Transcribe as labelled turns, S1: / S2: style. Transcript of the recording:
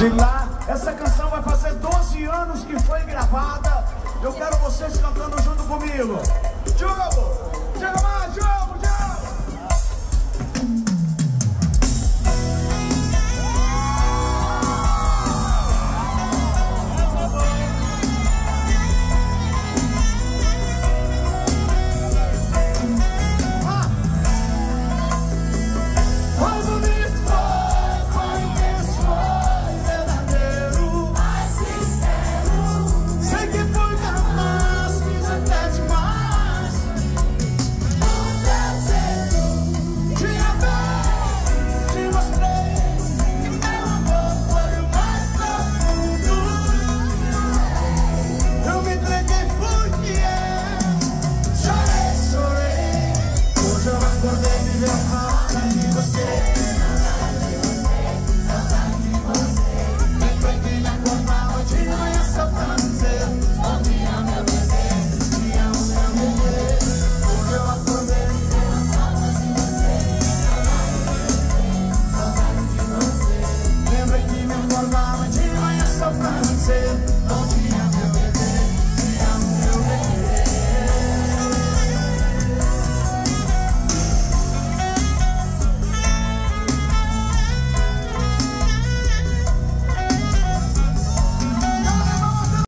S1: De lá, essa canção vai fazer 12 anos que foi gravada. Eu quero vocês cantando junto comigo. Diogo! Chega mais, Diogo!